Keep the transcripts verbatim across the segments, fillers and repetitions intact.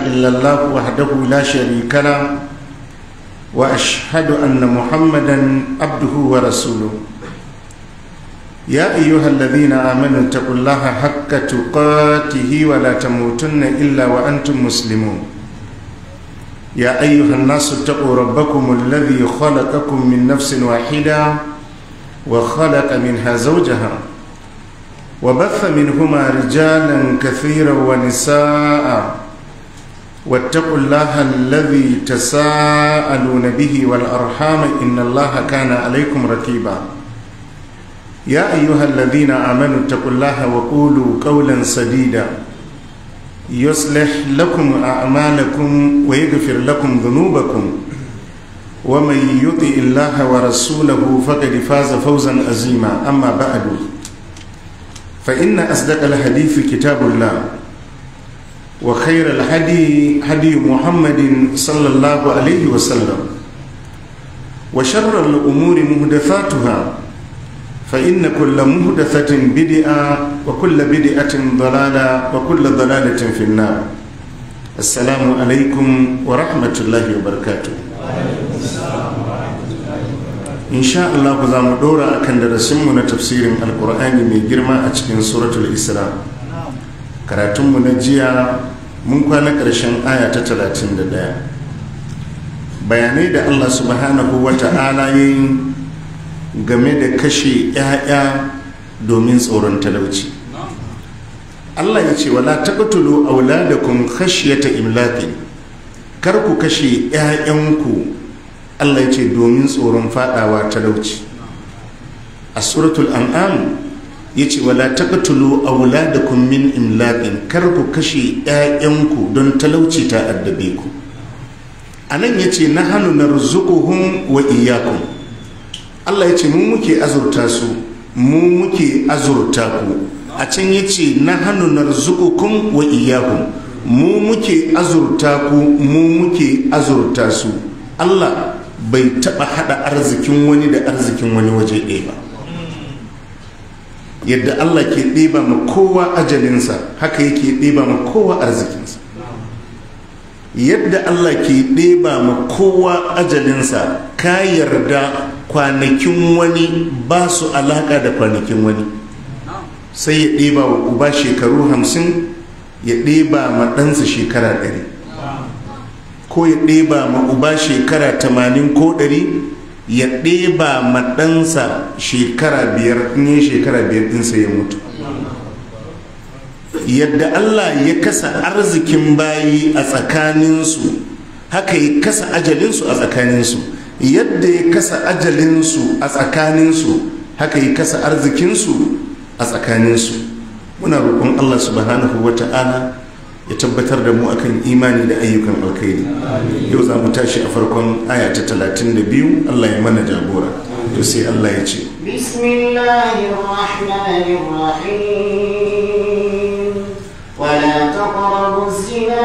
إلا الله وحده لا شريك له وأشهد أن محمدا عبده ورسوله يا أيها الذين آمنوا اتقوا الله حق تقاته ولا تموتن إلا وأنتم مسلمون يا أيها الناس اتقوا ربكم الذي خلقكم من نفس واحدة وخلق منها زوجها وبث منهما رجالا كثيرا ونساء واتقوا الله الذي تساءلون به والأرحام إن الله كان عليكم رقيبا يا أيها الذين آمنوا اتقوا الله وقولوا قولا سديدا يصلح لكم أعمالكم ويغفر لكم ذنوبكم ومن يطع الله ورسوله فقد فاز فوزا عظيما أما بعد فإن أصدق الحديث كتاب الله وخير الهدي هدي محمد صلى الله عليه وسلم وشر الأمور محدثاتها فإن كل محدثة بدعة وكل بدعة ضلالة وكل ضلالة في النار. السلام عليكم ورحمة الله وبركاته. إن شاء الله قدام دورة أكن درسمنا تفسير القرآن من جرما أتكين سورة الإسراء. كراتم منجيا mun kwana ƙarshen aya ta talatin da ɗaya bayanai da Allah subhanahu wa ta'ala yi game da kashe 'ya'ya domin tsoron talauci. Allah ya ce wala taqtulu auladakum khashyata imlaqin, kar ku kashe 'ya'yanku Allah ya ce domin tsoron fadawa talauci. A suratul an'am yace wala taqtulu auladakum min imlaqin, kar ku kashe ƴaƴanku don talauci ta addabe ku. anan yace nahnu narzuquhum wa iyyakum, Allah yace mu muke azurta su mu muke azurta ku. a can yace nahnu narzuqukum wa iyyakum, mu muke azurta ku mu muke azurta su. Allah bai taba hada arzikin wani da arzikin wani waje ɗaya ba. Yadda Allah ke ɗeba ma kowa ajalinsa haka yake ɗeba ma kowa arzikinsa. Yadda Allah ke ɗeba ma kowa ajalinsa, ka yarda kwanakin wani ba su alaƙa da kwanakin wani. Sai ya ɗeba wa uba shekaru hamsin, ya ɗeba ma ɗansa shekara ɗari, ko ya ɗeba ma uba shekara tamanin ko ɗari, ya ɗeba maɗansa shekara biyar, in yi shekara biyar ɗinsa ya mutu. Yadda Allah ya kasa arzikin bayi a tsakaninsu haka ya kasa ajalinsu a tsakaninsu. Yadda ya kasa ajalinsu a tsakaninsu haka ya kasa arzikinsu a tsakaninsu. Muna roƙon Allah subhanahu wa ta'ala ya tabbatar da mu akan imani da ayyukan alkhairi. Yau za mu tashi a farkon aya ta talatin da biyu. Allah ya mana jagora. To sai Allah ya ce bismillahirrahmanirrahim wala taqrabu zina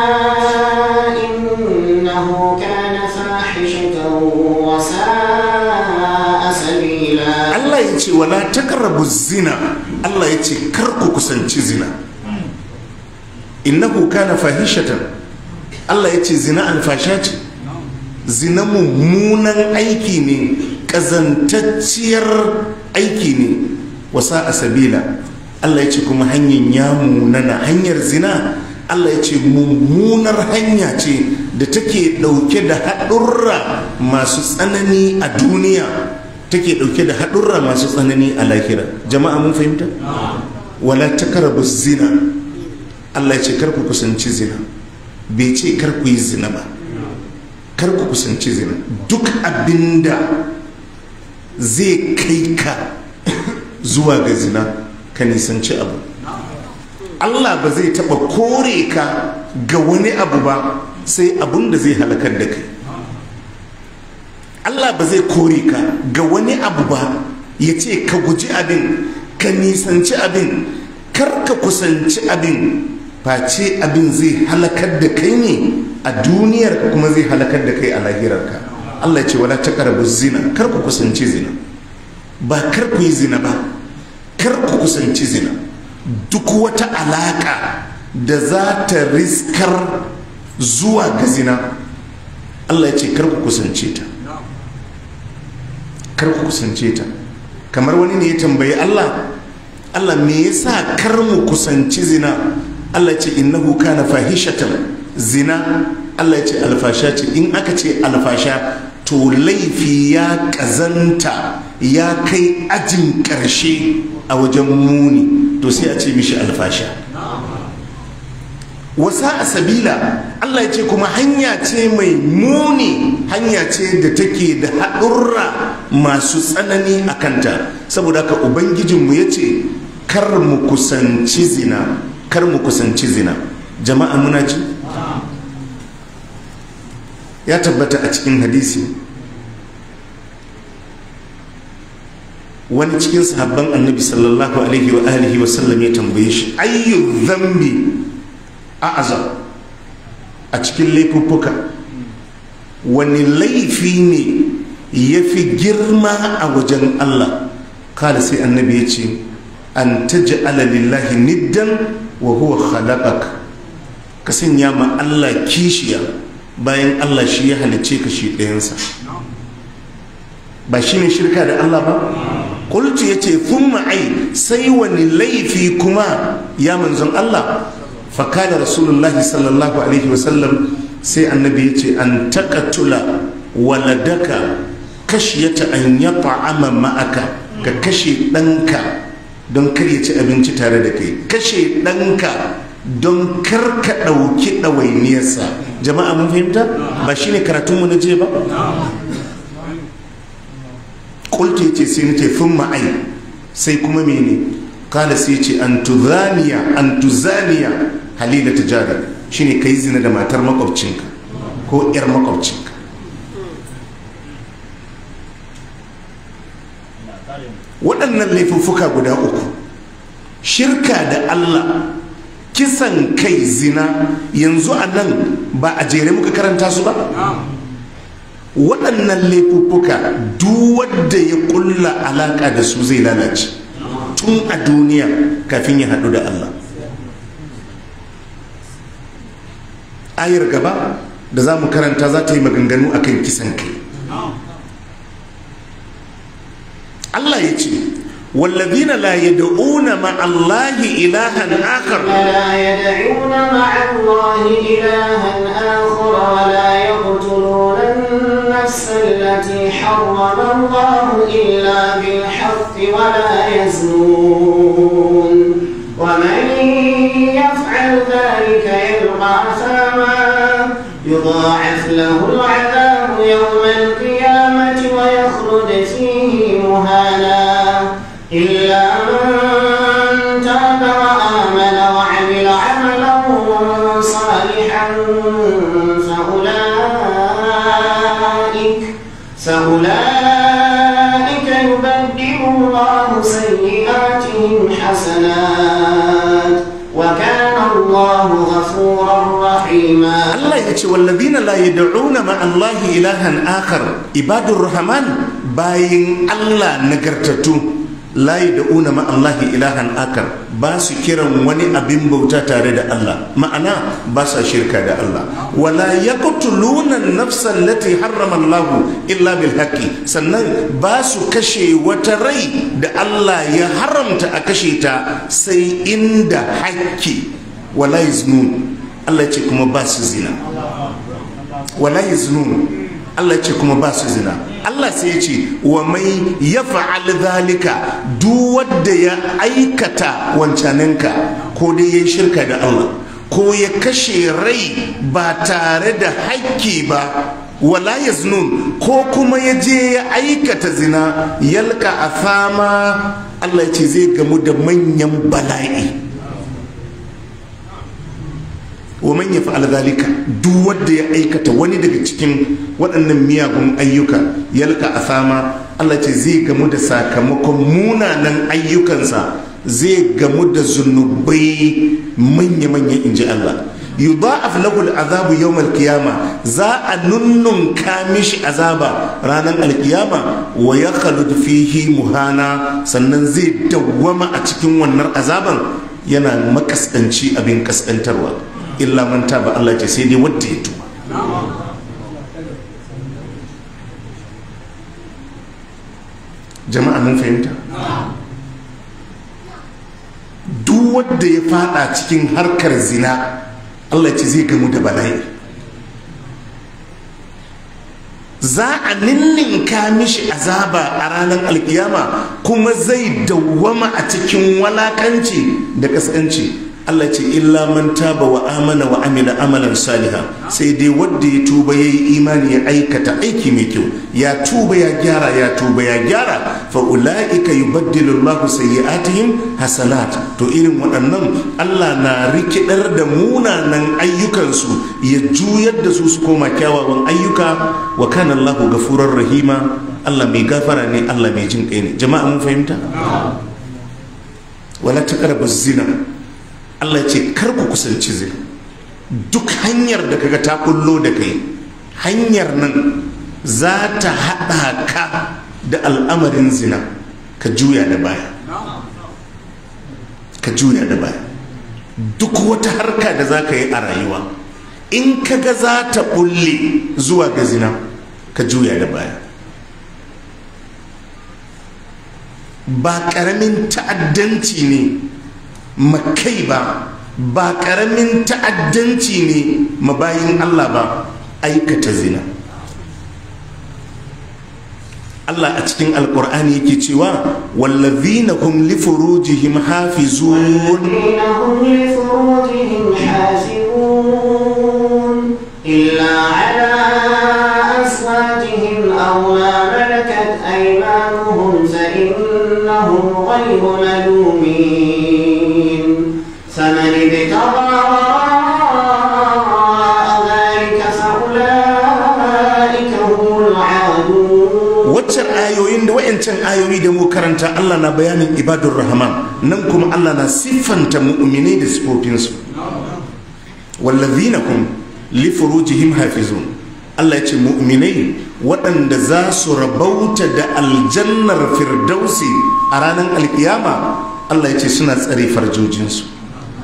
innahu kana fahishatan wa sa'a sabila. Allah ya ce wala taqrabu zina, Allah ya ce kar ku kusanci zina. innahu kana fahishatan, Allah ya ce zina alfasha ce. Zina mummunan aiki ne, ƙazantacciyar aiki ne. Wasa a sabila, Allah ya ce kuma hanyar ya munana. Hanyar zina Allah ya ce mummunar hanya ce da take ɗauke da haɗurra masu tsanani a duniya, take ɗauke da haɗurra masu tsanani a lahira. Jama'a mun fahimta? Wala taqrabu zina, Allah ya ce kar ku kusanci zina, bai ce kar ku yi zina ba. Kar ku kusanci zina. Duk abinda zai kai ka zuwa ga zina ka nisanci abu. Allah ba zai taba kore ka ga wani abu ba sai abun da zai halakar da kai. Allah ba zai kore ka ga wani abu ba ya ce ka guji abin, ka nisanci abin, kar ka kusanci abin, face abin zai halakar da kai ne a duniyar kuma zai halakar da kai a lahirarka. Allah ce wala taqrabu zina, kar ku kusanci zina. Ba kar ku yi zina ba, kar ku kusanci zina. Duk wata alaka da za ta riskar zuwa ga zina, Allah ya ce kar ku kusance ta, kar ku kusance ta. Kamar wani ne ya tambayi Allah, Allah me yasa kar mu kusanci zina? Allah ya ce innahu kana fahishatan. Zina Allah ya ce alfasha ce. In aka ce alfasha to laifi ya kazanta ya kai ajin ƙarshe a wajen muni, to sai a ce mishi alfasha. Wasa a sabila Allah ya ce kuma hanya ce mai muni, hanya ce da take da haɗurra masu tsanani a kanta. Saboda haka ubangijinmu ya ce kar mu kusanci zina, kar mu kusanci zina. Jama'a muna ji? Ya tabbata a cikin hadisi, wani cikin sahabban annabi sallallahu alaihi wa alihi wa sallam ya tambaye shi, ayyu dhanbi a'azam, a cikin laifuffuka wani laifi ne ya fi girma a wajen Allah? Kada sai annabi ya ce an taj'ala lillahi niddan wa huwa khalaqak, ka sanya ma Allah kishiya bayan Allah shi ya halicce ka shi ɗayansa. Ba shi ne shirka da Allah ba? Kultu ya ce thumma ai, sai wani laifi kuma ya manzon Allah? Fakala rasulullahi sallallahu alaihi wasallam, sai annabi ya ce an taqatula waladaka kashiyata an yata'ama ma'aka, ka kashe ɗanka don kar ya ci abinci tare da kai, kashe ɗanka don kar ka ɗauki ɗawainiyarsa. Jama'a mun fahimta? Ba shi ne karatunmu na je ba? Kultu ya ce sai na ce fin ma'ai, sai kuma mene? Kala sai ce an tuzaniya an tuzaniya halila ta jara, shi ne ka yi zina da matar makwabcinka ko 'yar makwabcinka. Waɗannan laifuffuka guda uku, shirka da Allah, kisan kai, zina, yanzu a nan ba a jere muka karanta su ba? Waɗannan laifuffuka duk wanda ya ƙulla alaƙa da su zai lalace tun a duniya kafin ya haɗu da Allah. Ayar gaba da za mu karanta za ta yi maganganu akan kisan kai. Allah ya ce والذين لا يدعون مع الله إلها آخر لا يدعون مع الله إلها آخر ولا يقتلون النفس التي حرم الله إلا بالحق ولا يزنون ومن يفعل ذلك يلقى أثاما يضاعف له العذاب يوم القيامة ويخلد فيه مهانا إلا من تاب وآمن وعمل عملا صالحا فأولئك فأولئك يبدل الله سيئاتهم حسنات وكان الله غفورا رحيما. الله يقول والذين لا يدعون مع الله إلها آخر عباد الرحمن باين الله نغرتتو la yad'una ma Allahi ilahan akar, ba su kiran wani abin bauta tare da Allah, ma'ana ba sa shirka da Allah. Wala yaqtuluna an-nafsa allati harrama Allah illa bil haqqi, sannan ba su kashe wata rai da Allah ya haramta a kashe ta sai inda haƙƙi. Wala yaznun, Allah ce kuma ba su zina. Wala yaznun, Allah ce kuma ba su zina. Allah sai ya ce wa mai ya fa'al zalika, duk wanda ya aikata wancaninka, ko dai ya shirka da Allah ko ya kashe rai ba tare da haƙƙi ba, wala yaznun, ko kuma ya je ya aikata zina, yalka afama, Allah ya ce zai gamu da manyan bala'i. wa man yaf'al zalika, duk wanda ya aikata wani daga cikin waɗannan miyagun ayyuka, yalka asama, Allah ce zai gamu da sakamakon munanan ayyukansa, zai gamu da zunubai manya-manya, inji Allah. yudha'af lahu al'azabu yawm al-qiyama, za a nunnun kamishi azaba ranar alkiyama, wa yakhlud fihi muhana, sannan zai dawwama a cikin wannan azaban yana makaskanci, abin kaskantarwa. illa man taba, Allah ce sai dai wanda ya tuba. Jama'a mun fahimta? Duk wanda ya fada cikin harkar zina, Allah ce zai gamu da bala'i. Za a ninninka mishi azaba a ranar alkiyama, kuma zai dawwama a cikin walakanci da kaskanci. Allah ce illa man taba wa amana wa amila amalan saliha, sai dai wanda ya tuba yayi imani ya aikata aiki mai kyau, ya tuba ya gyara ya tuba ya gyara, fa ulaika yubaddilu Allahu sayyi'atihim hasanat. To irin waɗannan Allah na rikidar da munanan ayyukansu ya juyar da su su koma kyawawan ayyuka, wa kana Allahu gafurar rahima. Allah mai gafara ne, Allah mai jin kai ne. Jama'a mun fahimta? Wala taqrabu zina, Allah ce kar ku kusanci zina. Duk hanyar da kaga ta kullo da kai, hanyar nan za ta haɗa ka da al'amarin zina, ka juya da baya, ka juya da baya. Duk wata harka da za ka yi a rayuwa, in kaga za ta bulle zuwa ga zina, ka juya da baya. Ba ƙaramin ta'addanci ne makai ba, ba ƙaramin ta'addanci ne mabayin Allah ba aikata zina. Allah a cikin alkur'ani yake cewa wallazina hum li furujihim hafizun illa ala azwajihim aw ma malakat aymanuhum fa innahum ghayru malumin. فمن ابتغى وراء ذلك فأولئك هم العادون. waccan ayoyin da wayancan ayoyi da mu karanta, Allah na bayanin ibadur rahman, nan kuma Allah na siffanta mu'minai da sifofinsu. wallazina hum li furujihim hafizun, Allah ya ce mu'minai waɗanda za su rabauta da aljannar firdausi a ranar alkiyama, Allah ya ce suna tsare farjojinsu,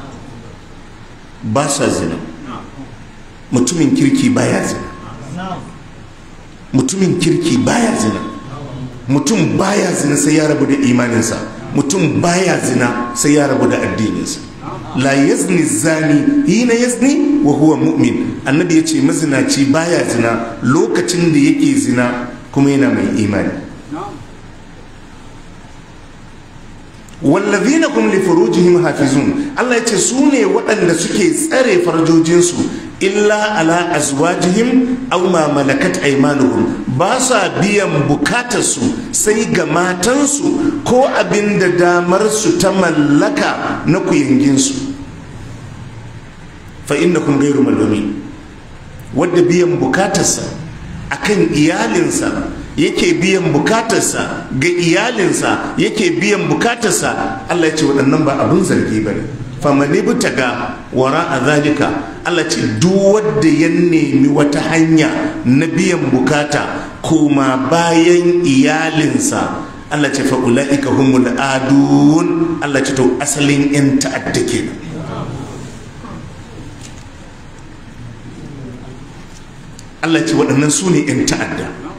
ba sa zina. Mutumin kirki baya zina, mutumin kirki baya zina, mutum baya zina sai ya rabu da imaninsa, mutum baya zina sai ya rabu da addininsa. La yazni zani hina yazni wa huwa mu'min. Annabi ya ce mazinaci baya zina lokacin da yake zina kuma yana mai imani. wallazina hum li furujihim hafizun, Allah yace su ne waɗanda suke tsare farjojinsu, illa ala azwajihim aw ma malakat aymanuhum, ba sa biyan bukatarsu sai ga matansu ko abin da damar su ta mallaka na kuyanginsu. fa innakum ghayru malumin, wadda biyan bukatarsa akan iyalinsa yake biyan bukatarsa ga iyalinsa yake biyan bukatarsa, Allah ya ce waɗannan ba abun zargi ba ne. famani butaga wara a zalika, Allah ce duk wanda ya nemi wata hanya na biyan bukata koma bayan iyalinsa, Allah ce fa'ula'ika humul adun. Allah ce to asalin 'yan ta'adda kenan. Allah ce waɗannan su ne 'yan ta'adda.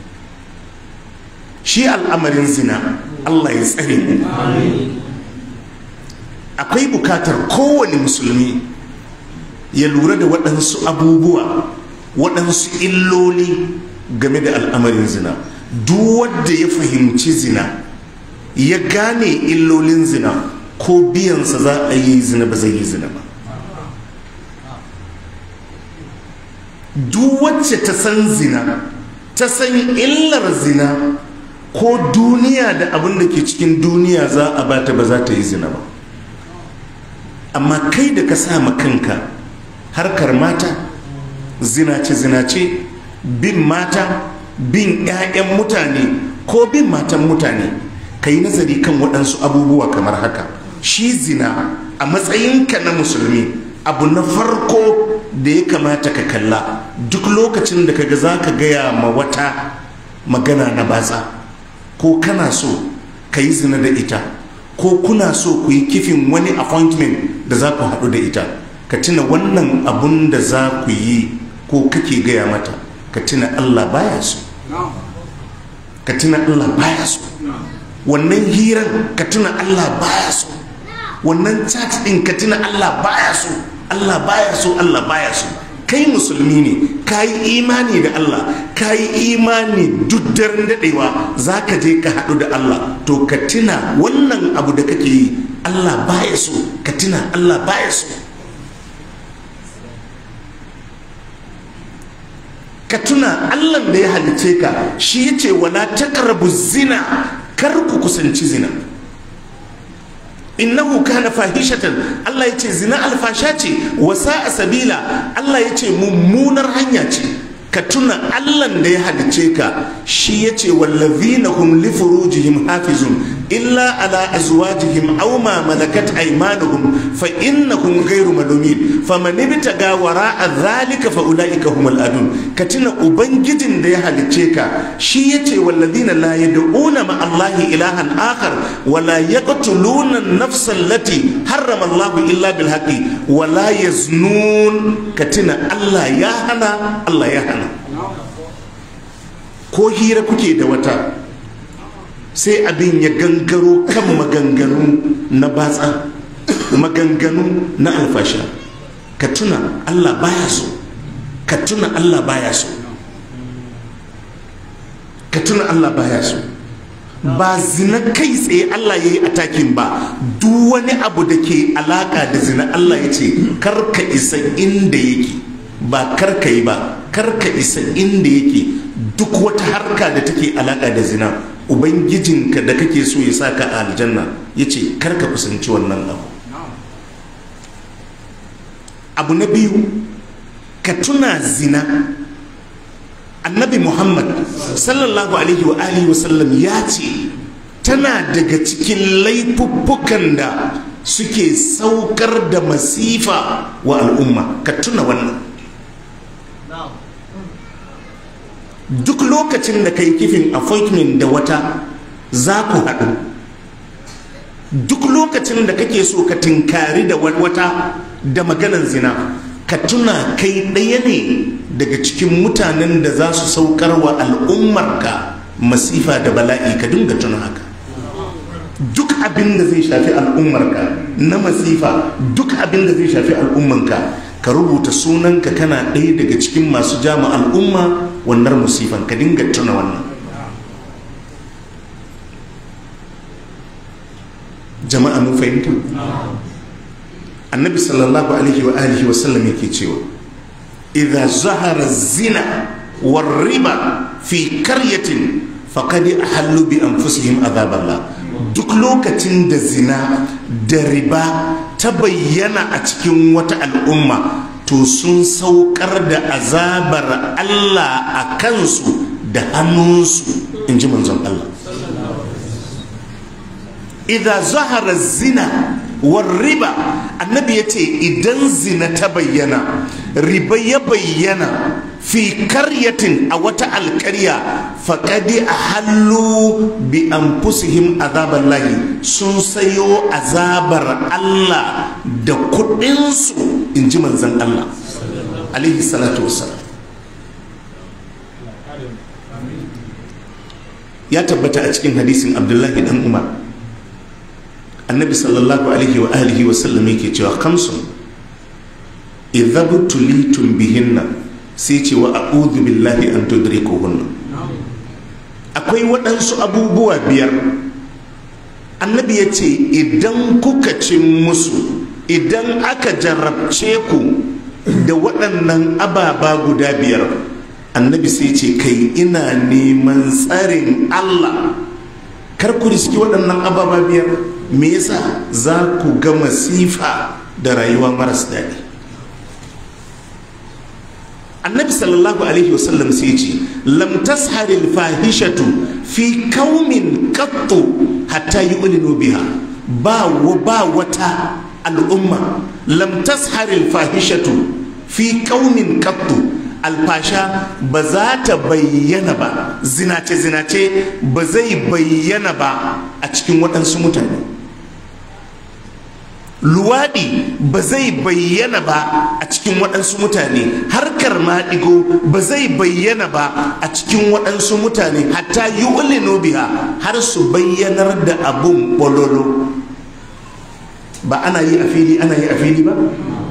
Shi al'amarin zina, Allah ya tsare mu. Akwai bukatar kowane musulmi ya lura da waɗansu abubuwa, waɗansu illoli game da al'amarin zina. Duk wanda ya fahimci zina, ya gane illolin zina, ko biyansa za a yi zina ba zai yi zina ba. Duk wacce ta san zina, ta san illar zina, ko duniya da abin da ke cikin duniya za a bata ba za ta yi zina ba. Amma kai da ka sama kanka harkar mata, zinace-zinace, bin mata, bin 'ya'yan mutane ko bin matan mutane, ka yi nazari kan waɗansu abubuwa kamar haka. Shi zina a matsayinka na musulmi, abu na farko da ya kamata ka kalla duk lokacin da kaga za ka gaya ma wata magana na batsa, ko kana so ka yi zina da ita, ko kuna so ku yi kifin wani appointment da za ku haɗu da ita, ka tuna wannan abun da za ku yi ko kake gaya mata, ka tuna Allah baya so, ka tuna Allah baya so. Wannan hiran ka tuna Allah baya so, wannan chat din ka tuna Allah baya so, Allah baya so, Allah baya so. Kai musulmi ne, ka yi imani da Allah, ka yi imani duk daren daɗewa za ka je ka haɗu da Allah, to ka tuna wannan abu da kake yi Allah baya so, ka tuna Allah baya so. Ka tuna Allah da ya halice ka shi ya ce wala taqrabu zina, kar ku kusanci zina, innahu kana fahishatan, Allah ya ce zina alfasha ce, wa sa'a sabila, Allah ya ce mummunar hanya ce. Ka tuna Allah da ya halice ka shi ya ce wallazina hum li furujihim hafizun illa ala azwajihim aw ma malakat aymanuhum fa innahum ghayru malumin faman ibtaga wara'a dhalika fa ulaika humul adun. Ka tuna ubangijin da ya halice ka shi ya ce wallazina la yad'una ma Allahi ilahan akhar wa la yaqtuluna an-nafsa allati harrama Allahu illa bil haqqi wa la yaznun. Ka tuna Allah ya hana, Allah ya hana. Ko hira kuke da wata sai abin ya gangaro kan maganganu na batsa, maganganu na alfasha, ka tuna Allah baya so, ka tuna Allah baya so, ka tuna Allah baya so. Ba zina kai tsaye Allah ya yi atakin ba, duk wani abu da ke alaka da zina Allah ya ce karka isa inda yake, ba karka yi ba, karka isa inda yake. Duk wata harka da take alaka da zina ubangijinka da kake so ya saka a aljanna ya ce karka kusanci wannan abu. Abu na biyu, ka tuna zina. Annabi Muhammad sallallahu alaihi wa alihi wa sallam ya ce tana daga cikin laifuffukan da suke saukar da masifa wa al'umma. Ka tuna wannan. Duk lokacin da kai kifin appointment da wata za ku haɗu, duk lokacin da kake so ka tinkari da wata da maganan zina, ka tuna kai ɗaya ne daga cikin mutanen da za su saukar wa al'ummarka masifa da bala'i. Ka dinga tuna haka. Duk abin da zai shafi al'ummarka na masifa, duk abin da zai shafi al'ummanka, ka rubuta sunanka kana ɗaya daga cikin masu jama al'umma wannan musifan. Ka dinga tuna wannan. Jama'a mun fahimta? Annabi sallallahu alaihi wa alihi wa sallam yake cewa idza zahara zina war riba fi qaryatin faqad ahallu bi anfusihim adhab Allah. Duk lokacin da zina da riba ta bayyana a cikin wata al'umma, to sun saukar da azabar Allah a kansu da hannunsu, in ji manzon Allah. Idza zahara zina war riba, annabi ya ce idan zina ta bayyana, riba ya bayyana fi karyatin a wata alkarya, faƙadi a hallu bi anfusihim azabar lahi, sun sayo azabar Allah da kuɗinsu, in ji manzon Allah alaihi salatu wassalam. Ya tabbata a cikin hadisin Abdullahi dan Umar, annabi sallallahu alaihi wa alihi wa sallam yake cewa khamsun idza butulitum bihinna, sai ce wa a'udhu billahi an tudrikuhunna. Akwai waɗansu abubuwa biyar annabi ya ce idan kuka cin musu, idan aka jarrabce ku da waɗannan ababa guda biyar, annabi sai ce kai ina neman tsarin Allah kar ku riski waɗannan ababa biyar. Me yasa? Za ku ga masifa da rayuwa maras daɗi. Annabi sallallahu alaihi wasallam sai ce lam tashar al fahishatu fi qaumin qattu hatta yu'linu biha. Ba wa ba wata al'umma lam tashar al fahishatu fi qaumin qattu, alfasha ba za ta bayyana ba, zinace zinace ba zai bayyana ba a cikin waɗansu mutane. luwaɗi ba zai bayyana ba a cikin waɗansu mutane, harkar maɗigo ba zai bayyana ba a cikin waɗansu mutane, hatta yu'linu biha, har su bayyanar da abun bololo. Ba ana yi a fili ana yi a fili ba?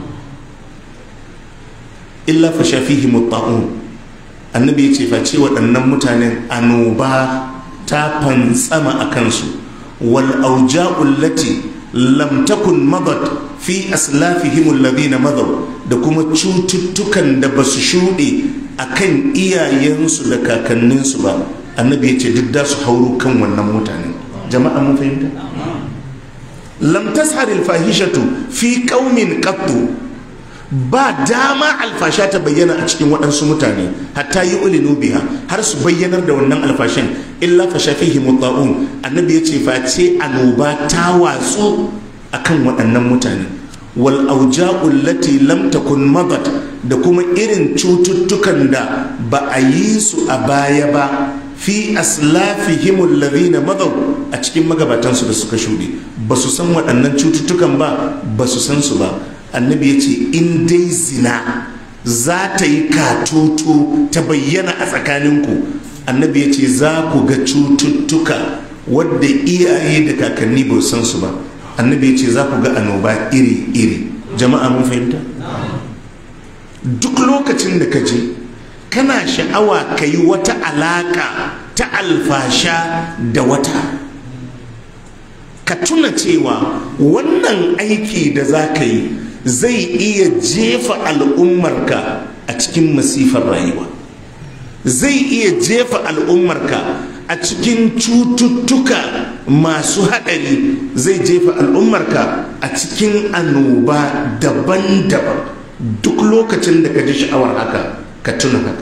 Illa fa shafihi mutta'un. Annabi ya ce face waɗannan mutanen annoba ta fantsama a kansu, wal auja'ul lati lam takun madat fi aslafihim alladhina madaw, da kuma cututtukan da basu shuɗe akan iyayensu da kakanninsu ba. Annabi ya ce duk da su hauro kan wannan mutanen. Jama'a mun fahimta? Lam tashar alfahishatu fi qaumin qattu, ba dama alfasha ta bayyana a cikin waɗansu mutane hatta yi ulinu biha, har su bayyanar da wannan alfashin, illa fa shafihi mutta'un. Annabi ya ce face annoba ta watsu akan waɗannan mutane. Wal auja'u allati lam takun madat, da kuma irin cututtukan da ba a yi su a baya ba, fi aslafihim alladhina madaw, a cikin magabatansu da suka shuɗe. Ba su san waɗannan cututtukan ba, ba su san su ba. Annabi ya ce in dai zina za ta yi katutu ta bayyana a tsakaninku, annabi ya ce za ku ga cututtuka wadda iyaye da kakanni ba san su ba. Annabi ya ce za ku ga annoba iri-iri. Jama'a mun fahimta? Duk lokacin da ka je kana sha'awa ka yi wata alaka ta alfasha da wata, ka tuna cewa wannan aiki da za ka yi zai iya jefa al'ummarka a cikin masifar rayuwa, zai iya jefa al'ummarka a cikin cututtuka masu haɗari, zai jefa al'ummarka a cikin annoba daban-daban. Duk lokacin da ka ji sha'awar haka, ka tuna haka.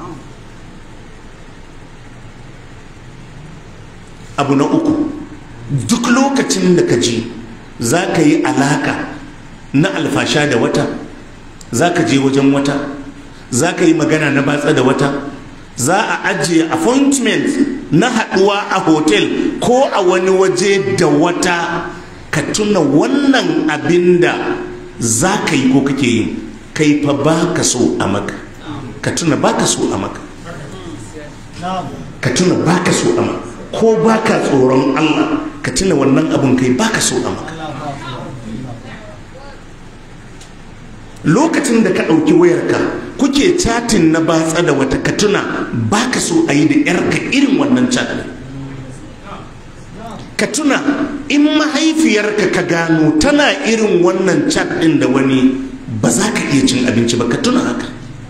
Abu na uku, duk lokacin da ka ji za ka yi alaka na alfasha da wata, za ka je wajen wata, za ka yi magana na batsa da wata, za a ajiye appointment na haɗuwa a hotel ko a wani waje da wata, ka tuna wannan abin da za ka yi ko kake yi, kai fa ba ka so a maka. Ka tuna ba ka so a maka. Ka tuna ba ka so a maka. Ko ba ka tsoron Allah, ka tuna wannan abin kai ba ka so a maka. Lokacin da ka ɗauki wayarka kuke chatin na batsa da wata, ka tuna ba ka so a yi da yarka irin wannan chatin. Ka tuna in mahaifiyarka ka gano tana irin wannan chat ɗin da wani, ba za ka iya cin abinci ba. Ka tuna haka.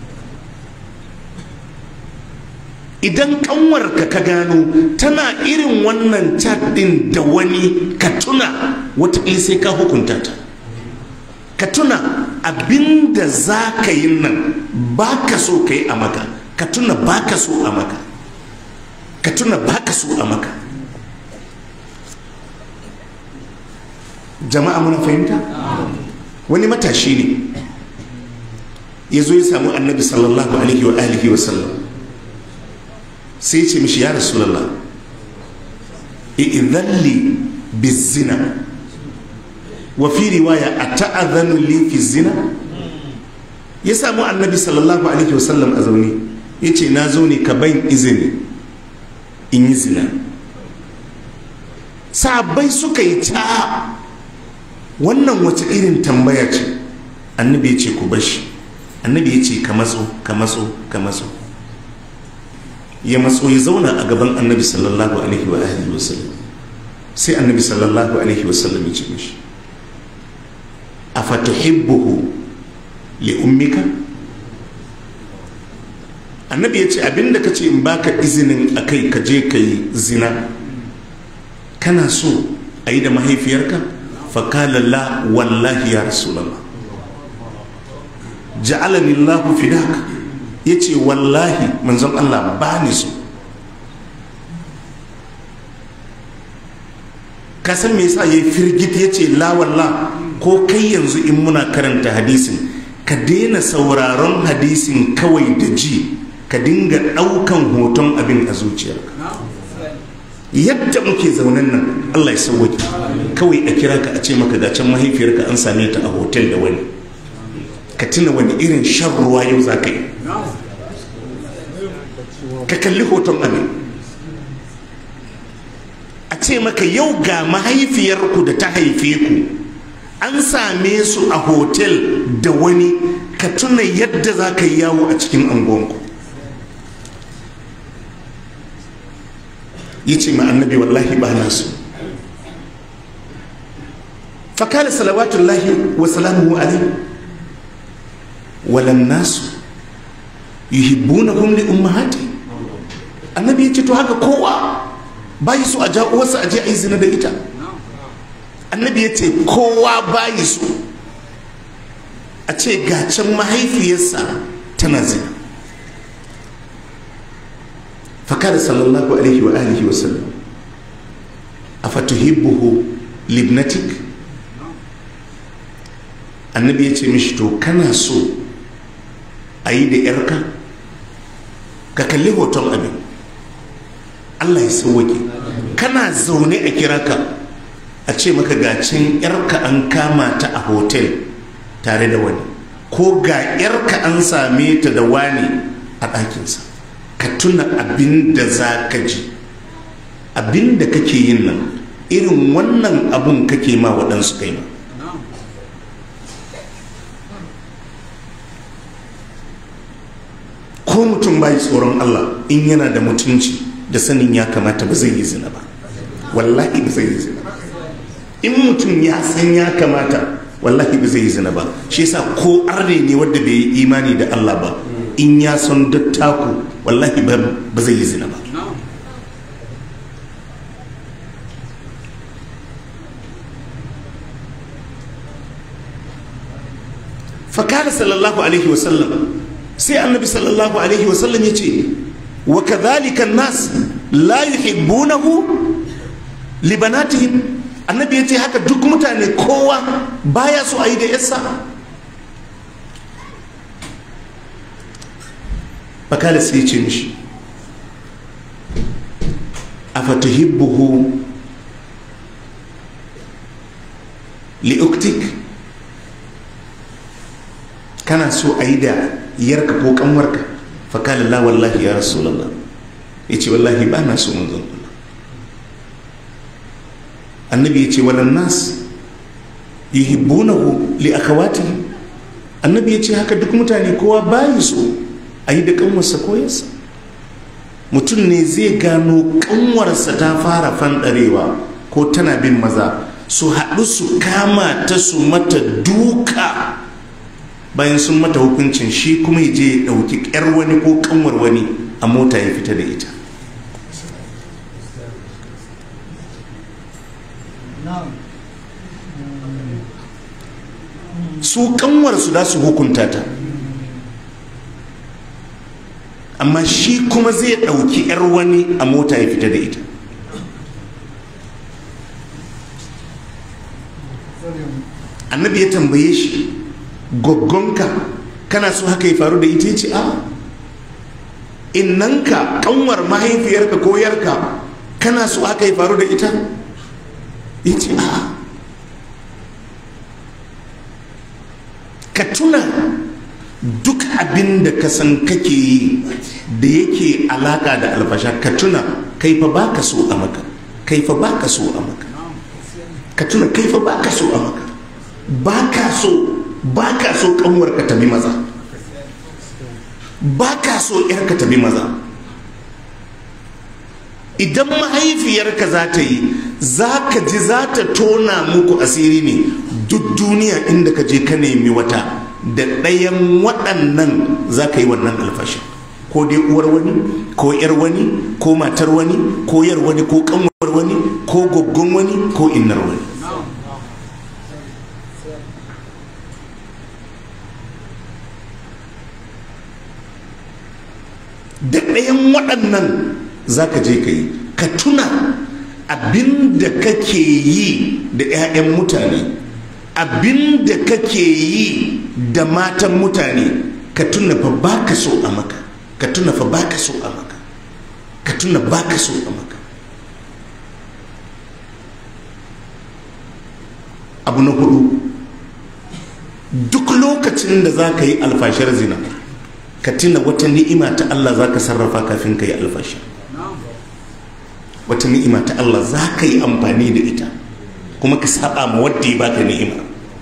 Idan kanwarka ka gano tana irin wannan chat ɗin da wani, ka tuna wataƙila sai ka hukunta ta. Ka tuna abinda za ka yi nan ba ka so ka yi a maka. Ka tuna ba ka so a maka. Ka tuna ba ka so a maka. Jama'a muna fahimta? Wani matashi ne ya zo ya samu annabi sallallahu alaihi wa alihi wa sallam, sai ya ce mishi, ya rasulallah, i'idhalli bizina, wa fi riwaya ata'adhanu li fi zina. Ya samu annabi sallallahu alaihi wa sallam a zaune, ya ce na zo ne ka ban izini in yi zina. Sahabbai suka yi ta, wannan wace irin tambaya ce? Annabi ya ce ku bashi. Annabi ya ce ka matso ka matso ka matso. Ya matso ya zauna a gaban annabi sallallahu alaihi wa alihi wa sallam. Sai annabi sallallahu alaihi wa sallam ya ce mishi, afatuhibbuhu li ummika? Annabi ya ce abinda ka ce in baka izinin akai ka je ka yi zina, kana so a yi da mahaifiyarka? Fakala la wallahi ya rasulallah, ja'alani Allahu fidaka. Ya ce wallahi manzon Allah ba ni so. Ka san me yasa yayi firgit? Ya ce la wallah, ko kai yanzu in muna karanta hadisin, ka daina sauraron hadisin kawai da ji, ka dinga ɗaukan hoton abin a zuciyarka. Yadda muke zaunen nan, Allah ya sauwake. kawai a kira ka a ce maka ga can mahaifiyarka an same ta a hotel da wani, ka tuna wani irin shan ruwa yau za ka yi. Ka kalli hoton abin, a ce maka yau ga mahaifiyarku da ta haife ku an same su a hotel da wani, ka tuna yadda za ka yi yawo a cikin angonku. Ya ce ma annabi wallahi ba na so. fakala salawatullahi wa salamuhu alaihi walan nasu yuhibbunahum li ummahati. Annabi ya ce to haka kowa bayi so a ja uwarsa a je a yi zina da ita. Annabi ya ce kowa bayi so a ce ga can mahaifiyarsa tana zina. fakala sallallahu alaihi wa alihi wa sallam afatuhibbuhu libnatik. Annabi ya ce mishi to kana so a yi da yarka? Ka kalli hoton abin, Allah ya sauwake. Kana zaune a kira ka a ce maka gacin yarka an kama ta a hotel tare da wani, ko ga yarka an same ta da wani a ɗakinsa. Ka tuna abin da za ka ji, abin da kake yin nan irin wannan abun kake ma waɗansu kai ma. Ko mutum bai tsoron Allah in yana da mutunci da sanin ya kamata ba zai yi zina ba, wallahi ba zai yi zina ba. In mutum ya san ya kamata wallahi ba zai yi zina ba. Shi yasa ko arne ne wanda bai yi imani da Allah ba, in ya san dattaku wallahi ba zai yi zina ba. fakala sallallahu alaihi wasallam, sai annabi sallallahu alaihi wasallam ya ce wa kadhalika an-nas la yuhibbunahu li banatihim. Annabi ya ce haka duk mutane kowa baya so a yi da yassa. fakala sai ya ce mishi afatuhibbuhu li uktik. Kana so a yi da yarka ko kanwarka? fakala la wallahi ya rasulullah. Ya ce wallahi ba na so manzon Allah. Annabi ya ce walan nas yuhibbunahu li akhawatihi. Annabi ya ce haka duk mutane kowa bayi so a yi da kanwarsa ko yarsa. Mutum ne zai gano kanwarsa ta fara fandarewa ko tana bin maza, su haɗu su kama ta su mata duka. Bayan sun mata hukuncin, shi kuma ya je ya ɗauki ƙyar wani ko ƙanwar wani a mota ya fita da ita. Su ƙanwarsu za su hukunta ta, amma shi kuma zai ɗauki ‘yar wani a mota ya fita da ita. Annabi ya tambaye shi, goggonka kana so haka ya faru da ita? Ya ce a. Innanka kanwar mahaifiyarka ko yarka kana so haka ya faru da ita? Ya ce a. Ka tuna duk abin da ka san kake yi da yake alaka da alfasha, ka tuna kai fa baka so a maka, kai fa baka so a maka. Ka tuna kai fa baka so a maka, baka so ba ka so kanwarka ta bi maza, ba ka so yarka ta bi maza. Idan mahaifiyarka za ta yi, za ka ji za ta tona muku asiri ne. Duk duniya inda ka je ka nemi wata da ɗayan waɗannan za ka yi wannan alfashin, ko dai uwar wani ko yar wani ko matar wani ko yar wani ko kanwar wani ko goggon wani ko innar wani. Da ɗayan waɗannan za ka je ka yi. Ka tuna abin da kake yi da 'ya'yan mutane, abin da kake yi da matan mutane. Ka tuna fa ba ka so a maka, ka tuna fa ba ka so a maka, ka tuna ba ka so a maka. abu na hudu, duk lokacin da za ka yi alfashar zina ka tuna wata ni'ima ta Allah za ka sarrafa kafin ka yi alfashar. Wata ni'ima ta Allah za ka yi amfani da ita kuma ka saba ma wadda ya baka ni'ima.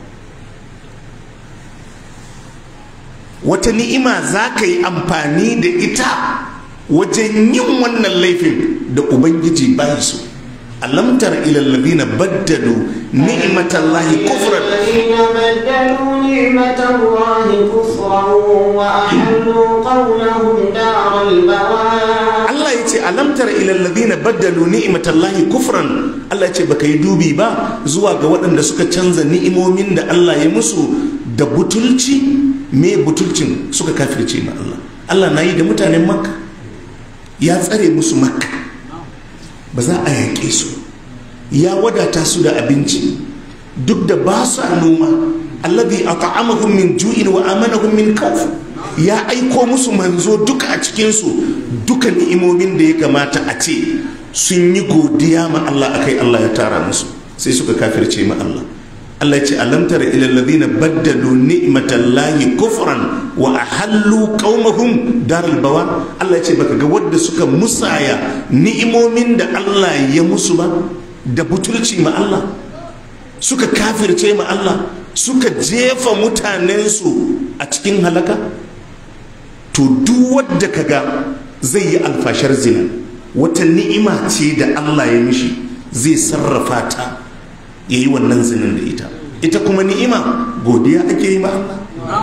Wata ni'ima za ka yi amfani da ita wajen yin wannan laifin da Ubangiji bai so. ألم تر إلى الذين بدلوا نعمة الله كفرا الذين بدلوا نعمة الله كفرا وأحلوا قولهم دار البوار. الله يتي ألم تر إلى الذين بدلوا نعمة الله كفرا. الله يتي بكي دوبي با زوا غوات أن سكا تنزا نعمو من دا الله يمسو دا بطلتي مي بطلتين سكا كافرتي ما الله. الله نايد متاني مكة يا تسري مسو مكة ba za a yaƙe su, ya wadata su da abinci duk da ba su a noma. Alladhi at'amahum min ju'in wa amanahum min khawf. Ya aiko musu manzo duka a cikin su, duka ni'imomin da ya kamata a ce sun yi godiya ma Allah akai, Allah ya tara musu, sai suka kafirce ma Allah. Allah ya ce alam tara ila alladhina baddalu ni'matallahi kufran wa ahallu qaumahum daral bawar. Allah ya ce baka ga wadda suka musaya ni'imomin da Allah ya musu ba da butulci ma Allah, suka kafirce ma Allah, suka jefa mutanensu a cikin halaka. To duk wadda kaga zai yi alfashar zina, wata ni'ima ce da Allah ya mishi, zai sarrafa ta ya yi wannan zinin da ita. Ita kuma ni'ima godiya ake yi ma Allah,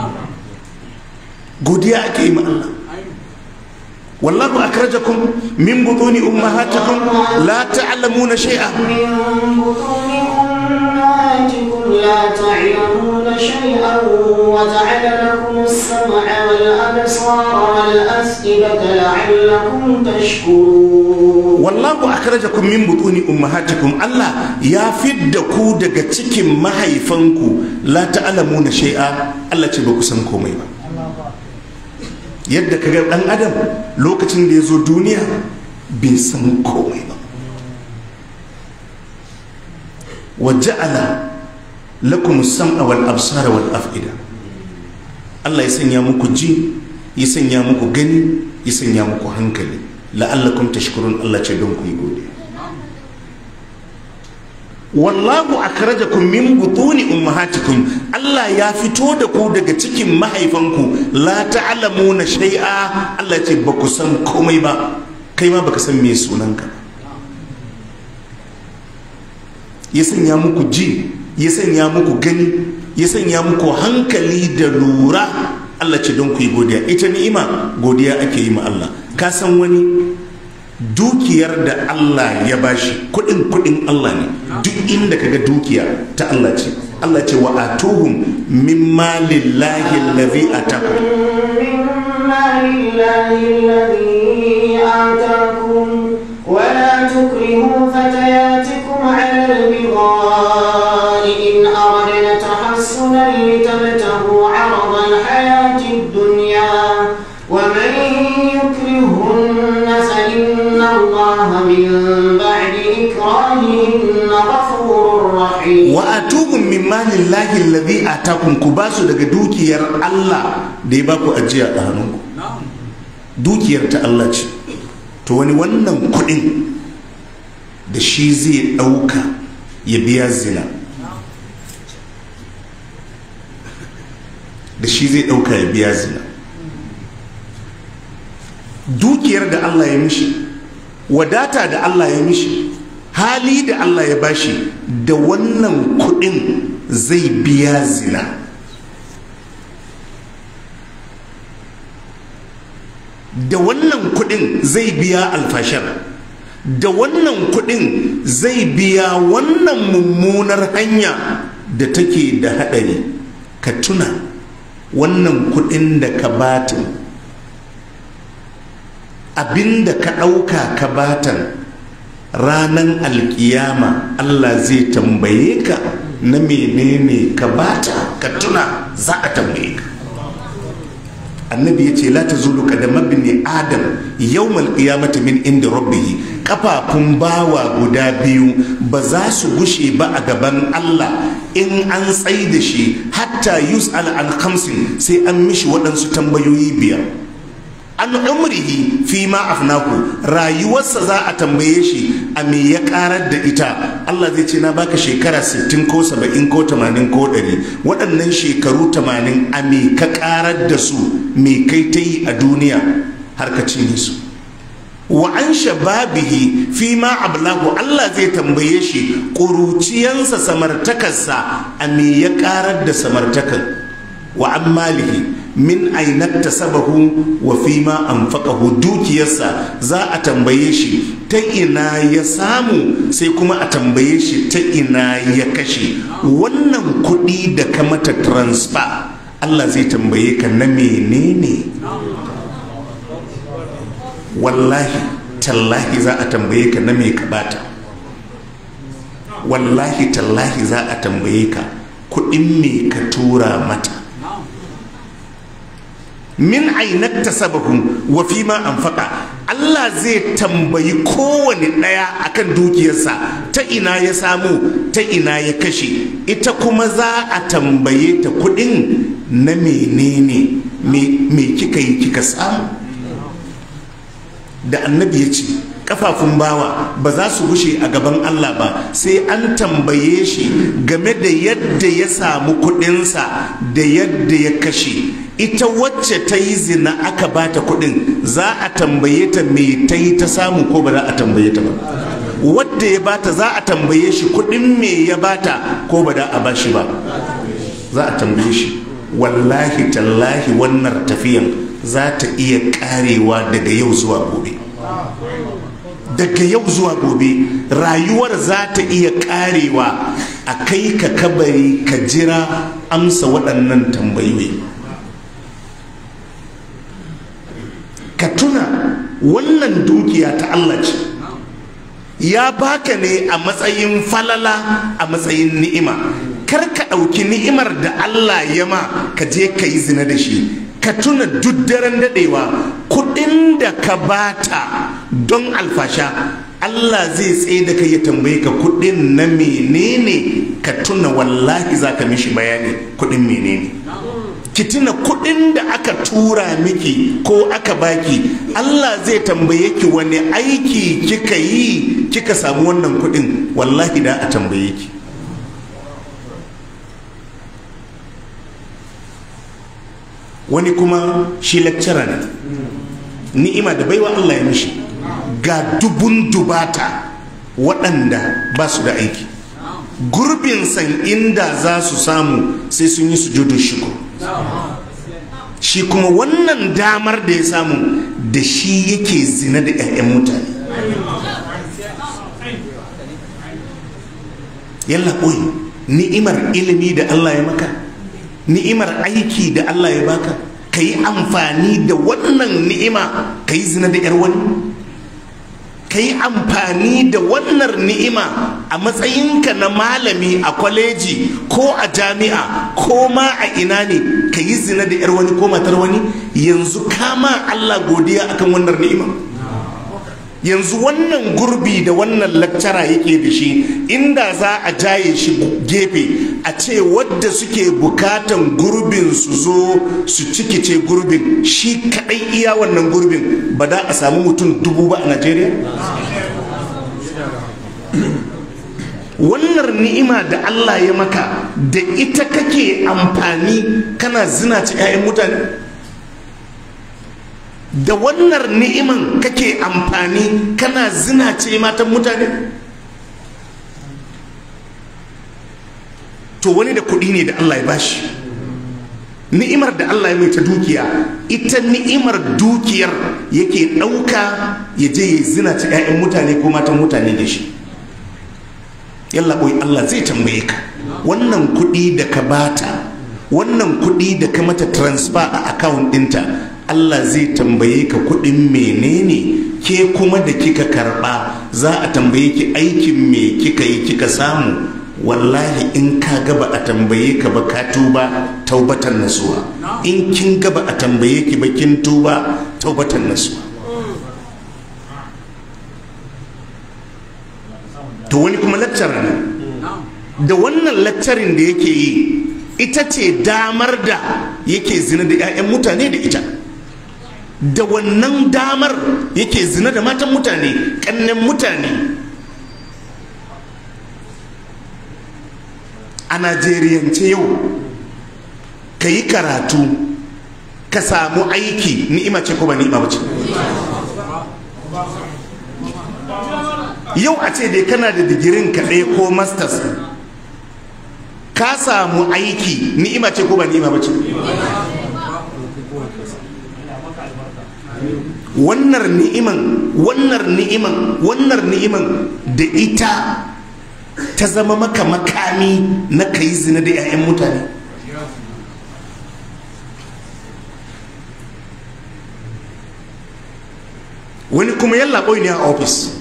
godiya ake yi ma Allah. wallahu akhrajakum min butuni ummahatikum la ta'lamuna shay'a لا تعلمون شيئا وجعل لكم السمع والأبصار والأفئدة لعلكم تشكرون. والله أخرجكم من بطون أمهاتكم. الله يفدكوا daga cikin mahaifanku la ta'lamuna shay'a. Allah ce ba ku san komai ba. Yadda kaga dan adam lokacin da yazo duniya bai san komai ba. Waja'ala lakum sam'a wal absara wal af'ida. Allah ya sanya muku ji, ya sanya muku gani, ya sanya muku hankali, la'allakum tashkurun. Allah ce don ku yi gode. Wallahu akhrajakum min butuni ummahatikum. Allah ya fito da ku daga cikin mahaifanku la ta'lamuna shay'a. Allah ce ba ku san komai ba, kai ma baka san me sunanka. Ya sanya muku ji, ya sanya muku gani, ya sanya muku hankali da lura. Allah ce don ku yi godiya. Ita ni'ima godiya ake yi ma Allah. Ka san wani dukiyar da Allah ya bashi, kudin kudin Allah ne. Duk inda kaga dukiya ta Allah ce. Allah ce wa atuhum mimma lillahi allazi atakum mimma lillahi allazi atakum wa la tukrihu fatayatikum 'ala al-bigha'i in aradna tahassunan litabtaghu 'arada al-hayati ad-dunya wa man yukrihunna fa inna Allaha min ba'di ikrahihinna ghafurur rahim. Wa atuhum mimma lillahi allazi atakum. Ku basu daga dukiyar Allah da ya baku ajiya a hannunku. Dukiyar ta Allah ce. To wani wannan kudin da shi zai dauka ya biya zina, da shi zai dauka ya biya zina. Dukiyar da Allah ya mishi, wadata da Allah ya mishi, hali da Allah ya bashi, da wannan kudin zai biya zina. Da wannan kudin zai biya alfashar. Da wannan kudin zai biya wannan mummunar hanya da take da hadari. Ka tuna wannan kudin da ka batan, abinda ka dauka ka batan, ranan alkiyama Allah zai tambaye ka na menene ka bata. Ka tuna za a tambaye ka. Annabi ya ce la tazulu qadama ibni adam yawmal qiyamati min inda rabbih kafafun bawa guda biyu ba za su gushe ba a gaban Allah in an tsai da shi hatta yus'al an khamsin sai an mishi waɗansu tambayoyi biyar. An umrihi fi ma afnaku, rayuwarsa za a tambaye shi a me ya karar da ita. Allah zai ce na baka shekara sittin ko saba'in ko tamanin ko ɗari, waɗannan shekaru tamanin a me ka karar da su, me kai ta yi a duniya har ka cinye su. Wa an shababihi fi ma ablahu, Allah zai tambaye shi ƙuruciyansa, samartakarsa a me ya karar da samartakar. Wa an malihi min ainat tasabahu wa fi ma anfaqahu, dukiyarsa za a tambaye shi ta ina ya samu, sai kuma a tambaye shi ta ina ya kashe. Wannan kuɗi da ka mata transfer Allah zai tambaye ka na menene. Wallahi tallahi za a tambaye ka na me ka bata. Wallahi tallahi za a tambaye ka kuɗin me ka tura mata. Min ainat tasabahu wa fi ma anfaqa, Allah zai tambayi kowane ɗaya akan dukiyarsa ta ina ya samu, ta ina ya kashe. Ita kuma za a tambaye ta kuɗin na menene, me kika yi kika samu. Da annabi ya ce kafafun bawa ba za su gushe a gaban Allah ba sai an tambaye shi game da yadda ya samu kuɗinsa da yadda ya kashe. Ita wacce ta yi zina aka bata kuɗin za a tambaye ta me ta yi ta samu ko ba za a tambaye ta ba. Wadda ya bata za a tambaye shi kuɗin me ya bata ko ba za a ba shi ba, za a tambaye shi. Wallahi tallahi wannan tafiyan za ta iya karewa daga yau zuwa gobe. Daga yau zuwa gobe rayuwar za ta iya karewa, a kai ka kabari ka jira amsa waɗannan tambayoyi. Ka tuna wannan dukiya ta Allah ce, ya baka ne a matsayin falala, a matsayin ni'ima. Kar ka ɗauki ni'imar da Allah ya ma ka je ka yi zina da shi. Ka tuna duk daren daɗewa kuɗin da ka bata don alfasha, Allah zai tsaye da kai ya tambaye ka kuɗin na menene. Ka tuna wallahi za ka mishi bayani kuɗin menene. Ki tuna kuɗin da aka tura miki ko aka baki, Allah zai tambaye ki wani aiki kika yi kika samu wannan kuɗin, wallahi da a tambaye ki. Wani kuma shi lecturer ne, ni'ima da baiwa Allah ya mishi, ga dubun dubata waɗanda ba su da aiki, gurbin san inda za su samu sai sun yi sujudu shukr. Shi kuma wannan damar da ya samu da shi yake zina da 'ya'yan mutane. Yalla koyi ni'imar ilimi da Allah ya maka, ni'imar aiki da Allah ya baka, ka yi amfani da wannan ni'ima ka yi zina da 'yar wani. Ka yi amfani da wannan ni'ima a matsayinka na malami a kwaleji ko a jami'a ko ma a ina ne, ka yi zina da 'yar wani ko matar wani. Yanzu kama Allah godiya akan wannan ni'ima. Yanzu wannan gurbi da wannan lakcara yake da shi, inda za a jaye shi gefe a ce wadda suke bukatan gurbin su zo su cikice gurbin, shi kadai iya wannan gurbin ba da a samu mutum dubu ba a Najeriya. Wannan ni'ima da Allah ya maka da ita kake amfani kana zinace 'ya'yan mutane. Da wannan ni'iman kake amfani kana zinace matan mutane. To wani da kuɗi ne da Allah ya bashi, ni'imar da Allah ya mai ta dukiya, ita ni'imar dukiyar yake ɗauka ya je ya zinace 'ya'yan mutane ko matan mutane da shi. Yalla boy, Allah zai tambaye ka wannan kuɗi da ka bata, wannan kuɗi da ka mata transfer a account ɗinta, Allah zai tambaye ka kuɗin menene. Ke kuma da kika karɓa za a tambaye ki aikin me kika yi kika samu. Wallahi in ka gaba a tambaye ka ba ka tuba, taubatan nasuwa. In kin gaba a tambaye ki ba kin tuba, taubatan nasuwa. to wani kuma lecturer ne, da wannan lecturing da yake yi ita ce damar da yake zina da 'ya'yan mutane da ita, da wannan damar yake zina da matan mutane, ƙannen mutane. A najeriyance yau ka yi karatu ka samu aiki ni'ima ce ko ba ni'ima ba ce? Yau a ce dai kana da digirin ka ɗaya ko masters ka samu aiki ni'ima ce ko ba ni'ima ba ce? Wannan ni'iman wannan ni'iman wannan ni'iman da ita ta zama maka makami na kai zina da 'ya'yan mutane. Wani kuma yalla boy ne a ofis,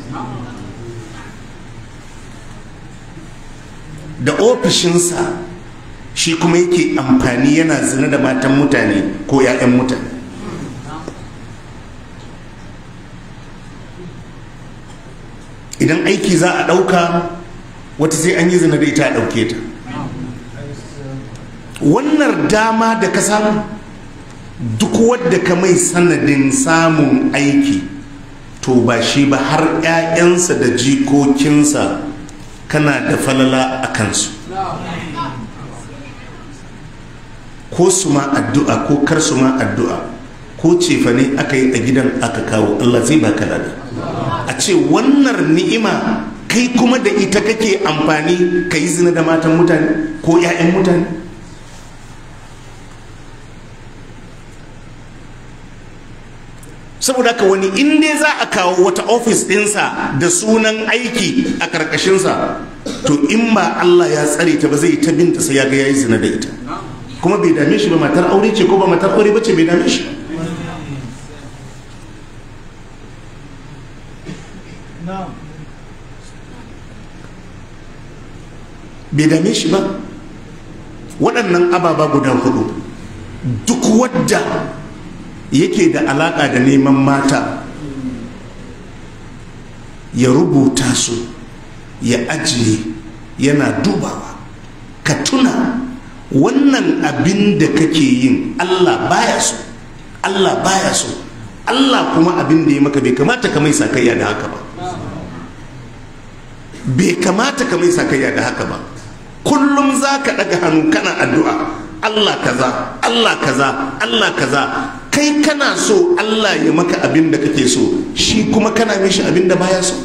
da ofishinsa shi kuma yake amfani yana zina da matan mutane ko 'ya'yan mutane. Idan aiki za a ɗauka wata sai an yi zina da ita a ɗauke ta. Wannan dama da ka samu, duk wadda ka mai sanadin samun aiki to ba shi ba har 'ya'yansa da jikokinsa kana da falala a kansu, ko su ma addu'a ko kar su ma addu'a, ko cefa ne aka yi a gidan aka kawo, Allah zai baka lada. A ce wannan ni'ima kai kuma da ita kake amfani ka yi zina da matan mutane ko 'ya'yan mutane. Saboda haka wani inda za a kawo wata ofis ɗinsa da sunan aiki a ƙarƙashinsa, to in ba Allah ya tsare ta ba zai ta binta sai ya ga ya yi zina da ita, kuma bai dame shi ba matar aure ce ko ba matar aure ba ce, bai dame shi. bai dame shi ba. Waɗannan ababa guda hudu duk wadda yake da alaƙa da neman mata ya rubuta su ya ajiye yana dubawa. Ka tuna wannan abin da kake yin Allah baya so, Allah baya so, Allah kuma abin da ya maka bai kamata ka mai sakayya da haka ba, bai kamata ka mai sakayya da haka ba. Kullum za ka ɗaga hannu kana addu'a, Allah kaza, Allah kaza, Allah kaza. Kai kana so Allah ya maka abin da kake so, shi kuma kana mishi abin da baya so.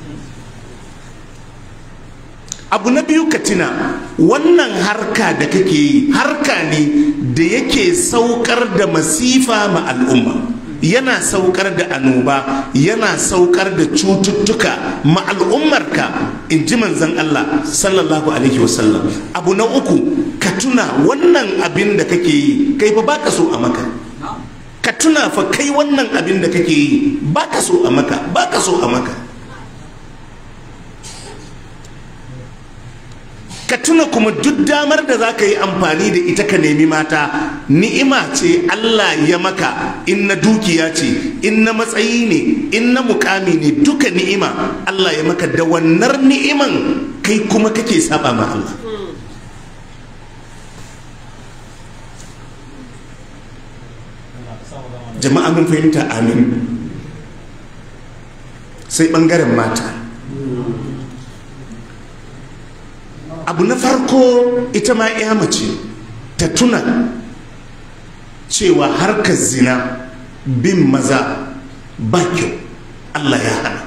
Abu na biyu ka tuna wannan harka da kake yi harka ne da yake saukar da masifa ma al'umma, yana saukar da annoba, yana saukar da cututtuka ma al'ummarka, in ji manzon Allah sallallahu alaihi wasallam. Abu na uku ka tuna wannan abin da kake yi kai fa baka so a maka. Ka tuna fa kai wannan abin da kake yi baka so a maka, baka so a maka. Ka tuna kuma duk damar da za ka yi amfani da ita ka nemi mata, ni'ima ce Allah ya maka, in na dukiya ce, in na matsayi ne, in na mukami ne, duka ni'ima Allah ya maka. Da wannan ni'iman kai kuma kake saba ma Allah. Jama'a mun fahimta? Amin. Sai bangaren mata. Abu na farko, ita ma ya mace ta tuna cewa harkar zina bin maza ba kyau. Allah ya hana,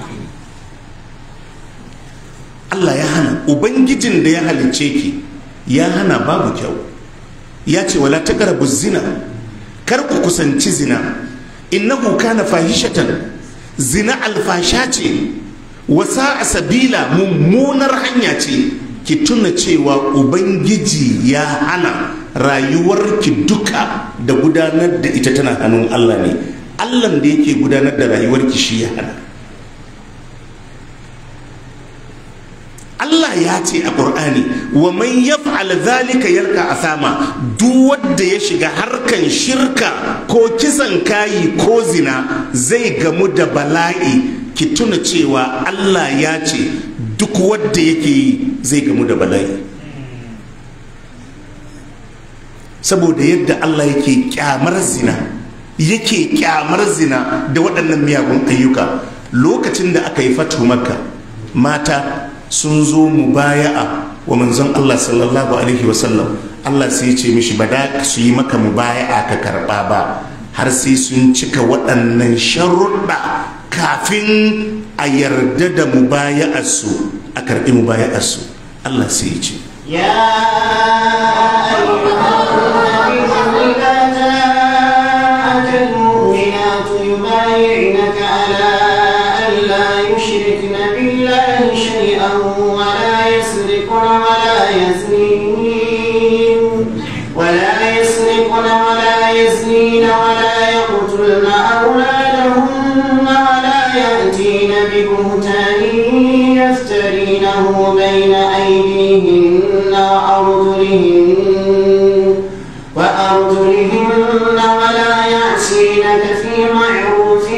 Allah ya hana. Ubangijin da ya halicce ki ya hana, babu kyau. Ya ce wala taqrabu zina, kar ku kusanci zina, innahu kana fahishatan, zina alfasha ce, wasa a sabila, mummunar hanya ce. Ki tuna cewa Ubangiji ya hana, rayuwarki duka da gudanar da ita tana hannun Allah ne. Allah da yake gudanar da rayuwarki shi ya hana. Allah ya ce a Qur'ani, wa man yaf'al zalika yalqa asama, duk wanda ya shiga harkan shirka ko kisan kayi ko zina zai gamu da bala'i. Ki tuna cewa Allah ya ce duk wadda yake yi zai gamu da bala'i, saboda yadda Allah yake kyamar zina yake kyamar zina da waɗannan miyagun ayyuka. Lokacin da aka yi fatu Makka, mata sun zo mubaya'a wa manzon Allah sallallahu alaihi wasallam. Allah sai ya ce mishi ba da su yi maka mubaya'a ka karɓa ba har sai sun cika waɗannan sharuɗa kafin a yarda da mubaya'arsu, a karɓi mubaya'arsu. Allah sai ya ce ya ولا يقتلن أولادهن ولا يأتين ببهتان يفترينه بين أيديهن وأرجلهن وأرجلهن ولا يعصينك في معروف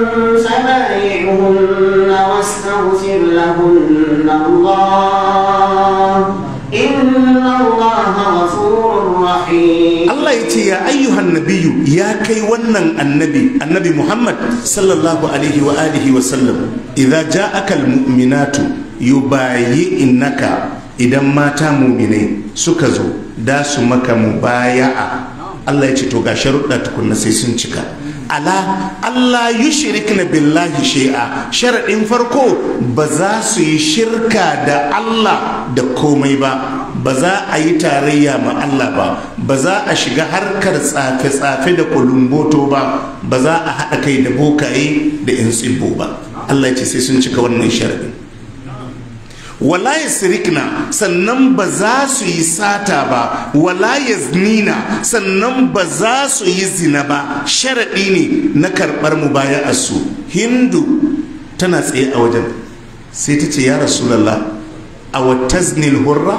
فبايعهن واستغفر لهن الله إن الله غفور رحيم. Allah ya ce ya ayyuhan nabiyu, ya kai wannan annabi annabi Muhammad sallallahu alaihi wa alihi wa sallam, idza ja'aka almu'minatu yubayyi'naka, idan mata mu'minai suka zo da su maka mubaya'a, Allah ya ce to ga sharuɗa tukunna sai sun cika. Ala Allah yushrikna billahi shay'a, sharadin farko ba za su yi shirka da Allah da komai ba, ba za a yi tarayya ma Allah ba, ba za a shiga harkar tsafe-tsafe da kulumboto ba, ba za a haɗa kai da bokaye da yan tsibbo ba. Allah ya ce sai sun cika wannan sharadin. Wala yasrikna, sannan ba za su yi sata ba, wala yaznina, sannan ba za su yi zina ba. Sharaɗi ne na karɓar mubaya'arsu. Hindu tana tsaye a wajen sai ta ce ya Rasulallah, a wataznil hurra,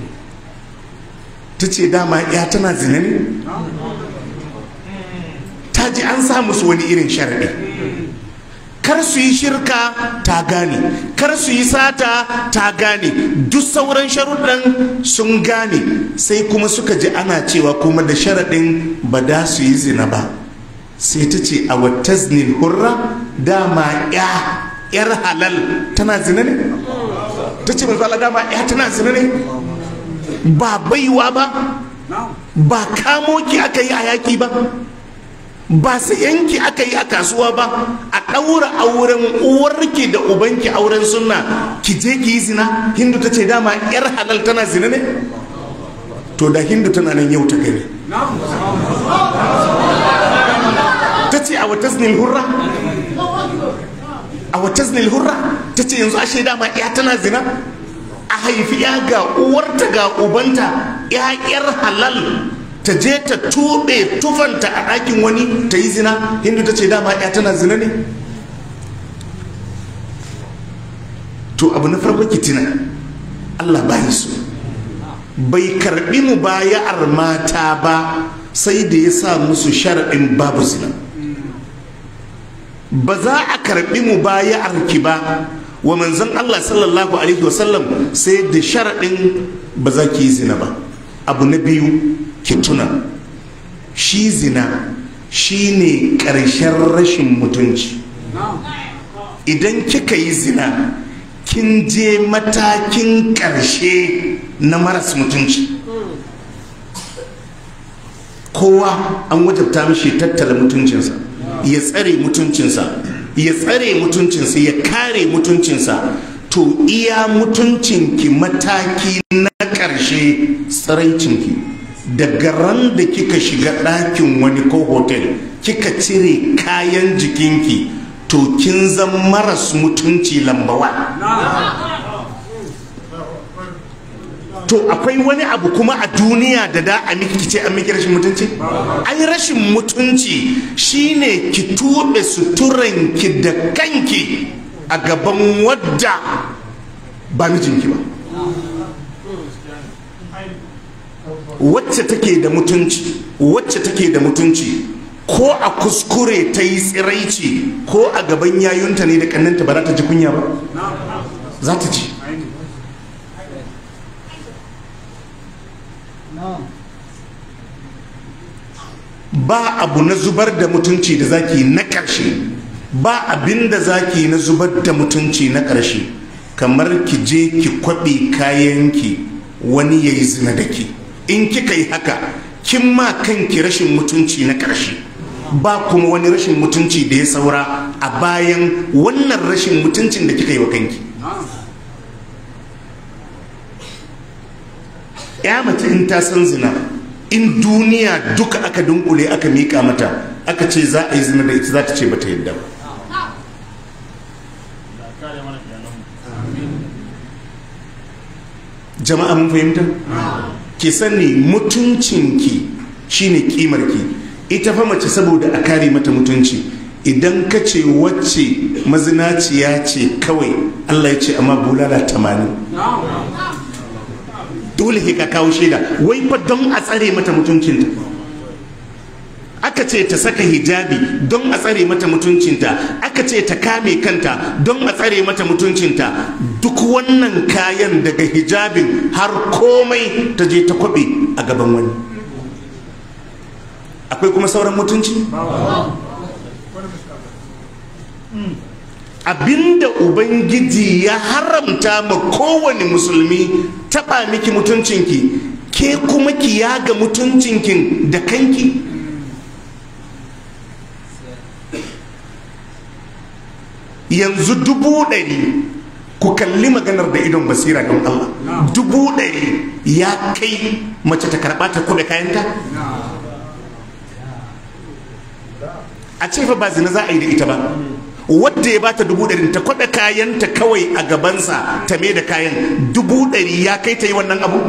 ta ce dama ya tana zina ne? Ta ji an sa musu wani irin sharaɗi, kar su yi shirka ta gane, kar su yi sata ta gane, duk sauran sharuɗan sun gane. Sai kuma suka ji ana cewa kuma da sharaɗin ba da su yi zina ba. Sai ta ce a wataznil hurra, dama ya yar halal tana zina ne? Ta ce manzo Allah, dama ya tana zina ne? Ba baiwa ba, ba kamo ki aka yi a yaki ba, ba su yanki aka yi a kasuwa ba, a ɗaura auren uwarki da ubanki auren sunna ki je ki yi zina. Hindu ta ce dama yar halal tana zina ne? To da Hindu tana nan yau ta gani. Ta ce a wataznil hurra, a wataznil hurra, ta ce yanzu ashe dama ya tana zina? A haifi ya ga uwarta ga ubanta, ya yar halal ta je ta tuɓe tufanta a ɗakin wani ta yi zina. Hindu ta ce dama ya tana zina ne? To abu na farko ki tuna, Allah bai so, bai karɓi mu baya'ar mata ba sai da ya sa musu sharaɗin babu zina. Ba za a karɓi mu baya'ar ki ba wa manzon Allah sallallahu alaihi wasallam sai da sharaɗin ba za ki yi zina ba. Abu na biyu ki tuna, shi zina shi ne ƙarshen rashin mutunci. Idan kika yi zina kin je matakin ƙarshe na maras mutunci. Kowa an wajabta mishi tattala mutuncinsa, ya tsare mutuncinsa, ya tsare mutuncinsa, ya kare mutuncinsa. To iya mutuncinki mataki na ƙarshe tsaraicinki. Daga ran da kika shiga ɗakin wani ko hotel kika cire kayan jikinki, to kin zan maras mutunci lambawa. To akwai wani abu kuma a duniya da da a miki kice an miki rashin mutunci? Ai rashin mutunci shine ki tuɓe suturanki da kanki a gaban wadda ba mijinki ba, wacce take da mutunci, wacce take da mutunci. Ko a kuskure ta yi tsiraici ko a gaban yayunta ne da kannanta ba za ta ji kunya ba? Za ta ji. ba abu na zubar da mutunci da zaki na ƙarshe, ba abin da zaki na zubar da mutunci na ƙarshe kamar ki je ki kwaɓe kayanki wani ya yi zina da ki. In kika yi haka kin ma kanki rashin mutunci na ƙarshe, ba kuma wani rashin mutunci da ya saura a bayan wannan rashin mutuncin da kika yi wa kanki. Ya mace in ta san zina, in duniya duka aka dunkule aka miƙa mata aka ce za a yi zina da ita, za ta ce bata yadda ba. Jama'a mun fahimta? Ki sani mutuncinki shine kimarki. Ita fa mace saboda a kare mata mutunci, idan ka ce wacce mazinaciya ce kawai, Allah ya ce amma bulala tamanin. Dole ka kawo shaida, wai fa don a tsare mata mutuncinta. Aka ce ta saka hijabi don a tsare mata mutuncinta, aka ce ta kame kanta don a tsare mata mutuncinta. Duk wannan kayan daga hijabin har komai ta je ta kwabe a gaban wani. Akwai kuma sauran mutunci? Abinda Ubangiji ya haramta ma kowane musulmi taba miki mutuncinki, ke kuma ki yaga mutuncinkin da kanki. Yanzu dubu ɗari, ku kalli maganar da idon basira don Allah, dubu ɗari ya kai mace ta karɓa ta kuɗe kayanta? A ce fa ba zina za a yi da ita ba. Wadda ya bata dubu ɗari ta kwaɗa kayanta kawai a gabansa ta mai da kayan, dubu ɗari ya kai ta yi wannan abu?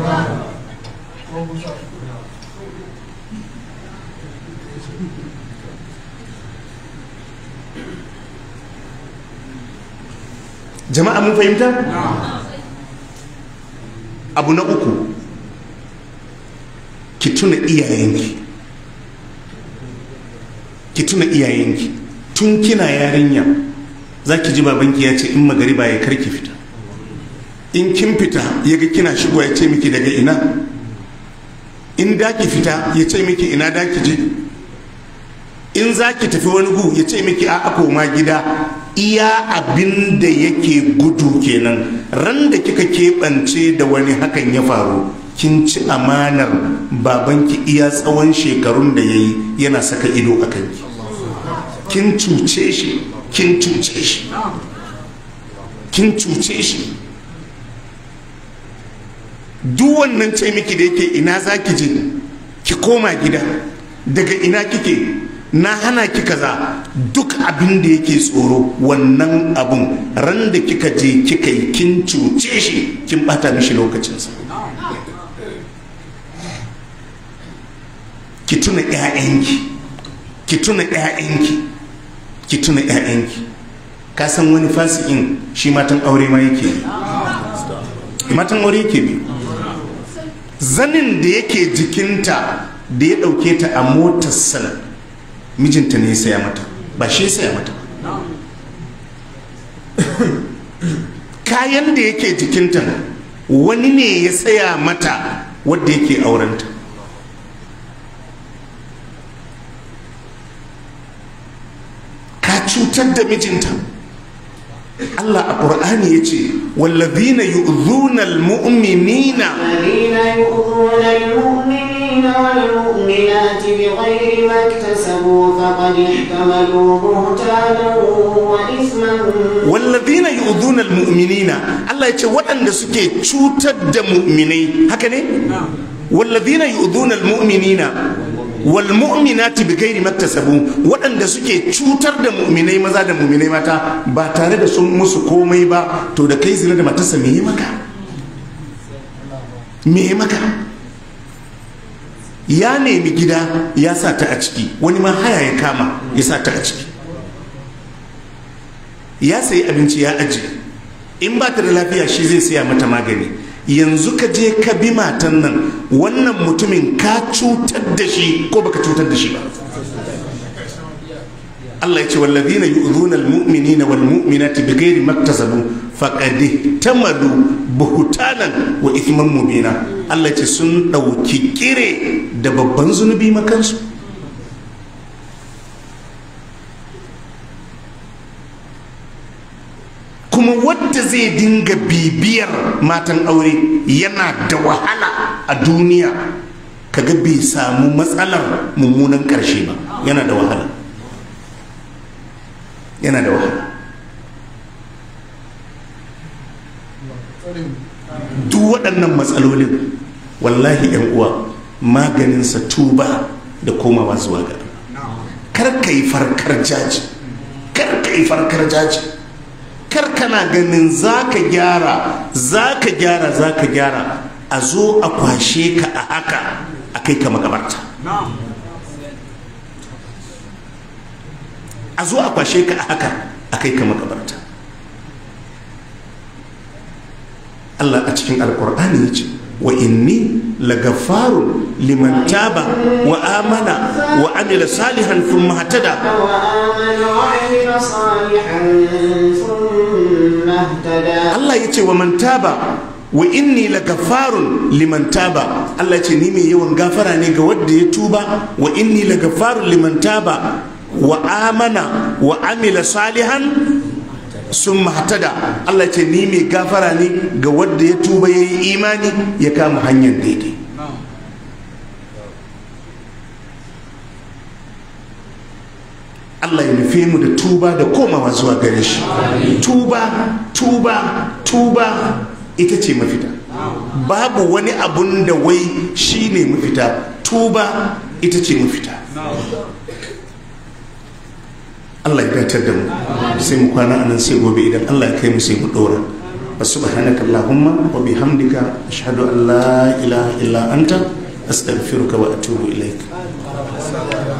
Jama'a mun fahimta? Abu na uku, ki tuna iyayenki. Ki tuna iyayenki. Tun kina yarinya za ki ji babanki ya ce in magariba ya karki fita. In kin fita ya ga kina shigo ya ce miki daga ina. In da ki fita ya ce miki ina da ki je. In za ki tafi wani gu ya ce miki a koma gida. Iya abin da yake gudu kenan. Ran da kika keɓance da wani hakan ya faru, kin ci amanar babanki iya tsawon shekarun da ya yi yana saka ido a kanki. Kin cuce shi, kin cuce shi, kin cuce shi. Duk wannan ce miki da yake ina za ki je, ki koma gida, daga ina kike, na hana ki kaza. Duk abin da yake tsoro wannan abun ran da kika je kika yi, kin cuce shi, kin bata mishi lokacinsa. Ki tuna ƴaƴanki, ki tuna ƴaƴanki, ki tuna ƴaƴanki. Ka san wani fasikin shi matan aure ma yake yi, matan aure yake bi. Zanin da yake jikinta da ya ɗauke ta a motar sana, mijinta ne ya saya mata, ba shi ya saya mata. Kayan da yake jikinta wani ne ya saya mata wadda yake aurenta. Ka cutar da mijinta. Allah a Qur'ani yace wallazina yu'dhuna al-mu'minina الذين يؤذون المؤمنين والمؤمنات بغير ما اكتسبوا فقد احتملوا بهتانا وإثما. والذين يؤذون المؤمنين الله yace waɗanda suke cutar da mu'minai, haka ne? والذين يؤذون المؤمنين والمؤمنات بغير ما اكتسبوا, waɗanda suke cutar da mu'minai maza da mu'minai mata ba tare da sun musu komai ba. To da kai zina da matarsa me yi maka? Me yi maka? Ya nemi gida ya sa ta a ciki, wani ma haya ya kama ya sa ta a ciki. Ya sayi abinci ya ajiye, in ba ta da lafiya shi zai siya mata magani. Yanzu ka je ka bi matan nan, wannan mutumin ka cutar da shi ko baka cutar da shi ba? Allah ya ce wallazina yu'dhuna al-mu'minina wal mu'minati bighairi maktasabu faqad ihtamalu buhutanan wa ithman mubina. Allah ce sun ɗauki kire da babban zunubi makansu. Kuma wadda zai dinga bibiyar matan aure yana da wahala a duniya kaga bai samu matsalar mummunan ƙarshe ba. Yana da wahala, yana da wahala. Duk waɗannan matsalolin wallahi yan uwa maganinsa tuba da komawa zuwa ga kar ka yi farkar jaji, kar ka yi farkar jaji, kar kana ganin za ka gyara za ka gyara za ka gyara a zo a kwashe ka a haka a kai ka makabarta, a zo a kwashe ka a haka a kai ka makabarta. Allah a cikin alkur'ani ya ce wa inni lagafarun liman taba wa amana wa amila salihan thumma hatada. Allah ya ce wa man taba wa inni lagafarun liman taba. Allah ya ce ni mai yawan gafara ne ga wanda ya tuba. Wa inni lagafarun liman taba wa amana wa amila salihan sun mahatada. Allah ce ni mai gafara ne ga wadda ya tuba ya yi imani ya kama hanyar daidai. Allah ya nufe mu da tuba da komawa zuwa gare shi. Tuba, tuba, tuba ita ce mafita. Babu wani abun da wai shi ne mafita. Tuba ita ce mafita. Allah ya datar da mu sai mu kwana anan sai gobe idan Allah ya kai mu sai mu dora. Subhanaka Allahumma wa bihamdika ashhadu an la ilaha illa anta astaghfiruka wa atubu ilaik.